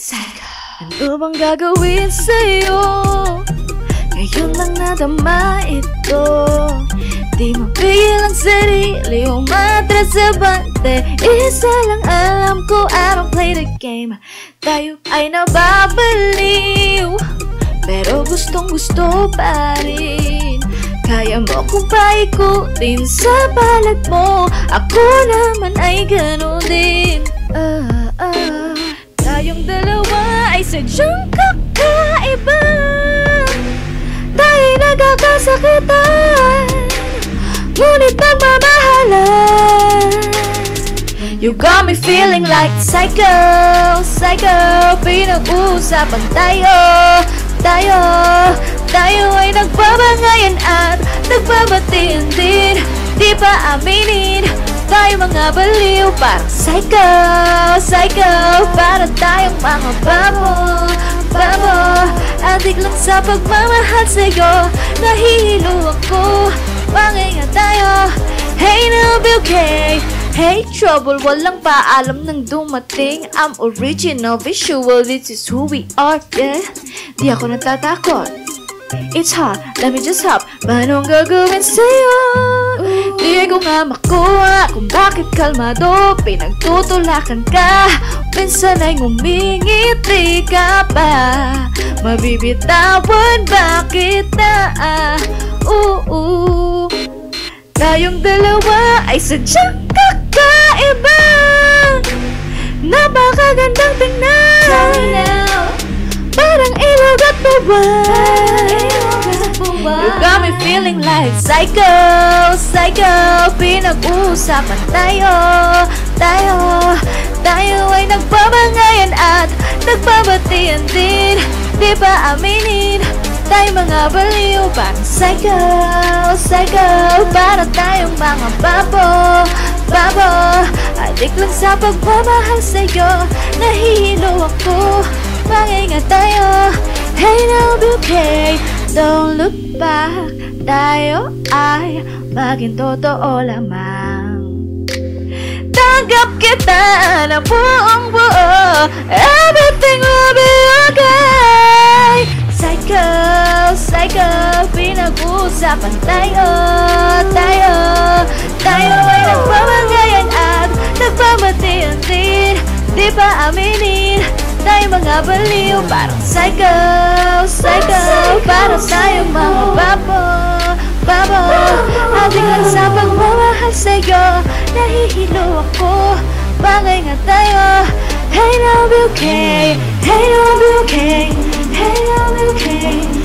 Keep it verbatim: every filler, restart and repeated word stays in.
Psycho. Ano bang gagawin sa'yo? Ngayon lang nadama ito. Di mapigil ang sarili, umatras sa bante. Isa lang alam ko, I don't play the game. Tayo ay nababaliw, pero gustong gusto pa rin. Kaya mo kong paikutin sa balat mo, ako naman ay ganun din. Ah, ah. Tayong dalawa ay sadyang kakaiba, tayo'y nagkakasakitan, ngunit nagmamahalan. You got me feeling like psycho, psycho. Pinag-uusapan tayo, tayo, tayo ay nagbabangayan at nagbabatian din. Di pa aminin, tayo mga baliw, parang psycho, psycho. Para tayong mga babo, babo. Adik lang sa pagmamahal sa'yo, nahihilo ako, mangingat tayo. Hey now, be okay. Hey trouble, walang paalam nang dumating. I'm original, visual, this is who we are, yeah. Di ako natatakot, it's hot, let me just hop. Manong gagawin sa'yo? Di ko nga makuha kung bakit kalmado pinagtutulakan ka. Minsan ay ngumingiti ka pa, mabibitawan bakit na ah, uh, uh. Tayong dalawa ay sadyang kakaiba, napakagandang tingnan, parang ilog at buwan. You got me feeling like psycho, psycho. Pinag-uusapan tayo, tayo, tayo ay nagbabangayan at nagbabatian din. Di ba aminin, tayo mga baliw, parang psycho, psycho. Para tayong mga babo, babo. Adik lang sa pagmamahal sa'yo, nahihilo ako, mangingat tayo. Hey now, be okay, don't look back. Tayo ay maging totoo lamang. Tanggap kita na buong buo, everything will be okay. Psycho, psycho. Pinag-uusapan tayo, tayo, tayo ay nagbabangayan at nagbabatian din. Di ba aminin, tayo mga baliw, parang psycho, psycho. Para tayong mga babo, babo. Adik lang sa pagmamahal sa'yo, nahihilo ako, mangingat tayo. Hey now, be okay, hey now, be okay, hey now, be okay.